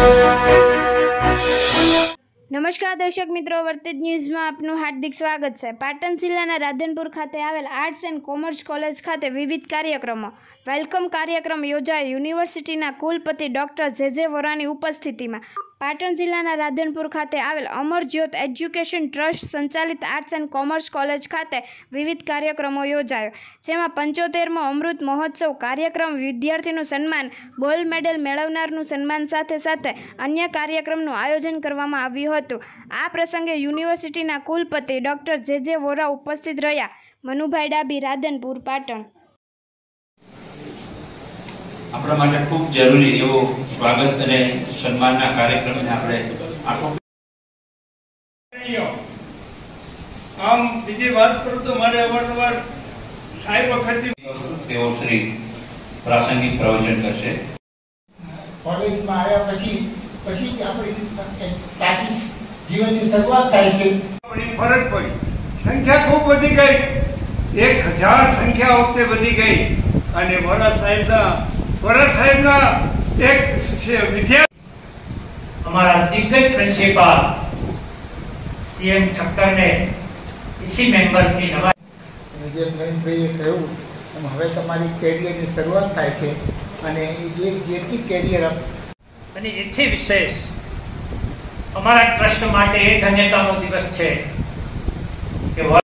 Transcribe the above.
નમસ્કાર દર્શક મિત્રો, વર્તેજ ન્યૂઝમાં આપનું હાર્દિક સ્વાગત છે। પાટણ જિલ્લાના રાધનપુર ખાતે આવેલ આર્ટ્સ એન્ડ કોમર્સ કોલેજ ખાતે વિવિધ કાર્યક્રમો વેલકમ કાર્યક્રમ યોજાયો। યુનિવર્સિટીના કુલપતિ ડોક્ટર જે વોરાની ઉપસ્થિતિમાં પાટણ જિલ્લાના રાધનપુર ખાતે આવેલ અમર જ્યોત એજ્યુકેશન ટ્રસ્ટ સંચાલિત આર્ટ્સ એન્ડ કોમર્સ કોલેજ ખાતે વિવિધ કાર્યક્રમો યોજાયો, જેમાં 75મો અમૃત મહોત્સવ કાર્યક્રમ, વિદ્યાર્થીનું સન્માન, ગોલ્ડ મેડલ મેળવનારનું સન્માન સાથે સાથે અન્ય કાર્યક્રમનું આયોજન કરવામાં આવ્યું હતું। આ પ્રસંગે યુનિવર્સિટીના કુલપતિ ડોક્ટર જે વોરા ઉપસ્થિત રહ્યા। મનુભાઈ ડાબી, રાધનપુર, પાટણ। આપણા માટે ખૂબ જરૂરી એવો સ્વાગત અને સન્માનના કાર્યક્રમને આપણે આખો આમ બીજી વાત કરું તો મારે અવારનવાર સાહેબ વખતથી તેઓ શ્રી પ્રાસંગિક પ્રવચન કરશે। કોલેજમાં આવ્યા પછી જ આપણી સાચી જીવનની શરૂઆત થાય છે। આપણી ફરજ પડી, સંખ્યા ખૂબ વધી ગઈ, 1000 સંખ્યા વખતે વધી ગઈ અને વોરા સાહેબના એક વિદ્યાર્થી हमारा दिग्गज प्रिंसिपल सीएम ठक्कर ने इसी मेंबर की नवाई જેમ નવીનભાઈએ કહ્યું એમ હવે તમારી કેરિયરની શરૂઆત થાય છે અને જેથી કેરિયર અને એથી વિશેષ અમારા ટ્રસ્ટ માટે એ ધન્યતાનો દિવસ છે કે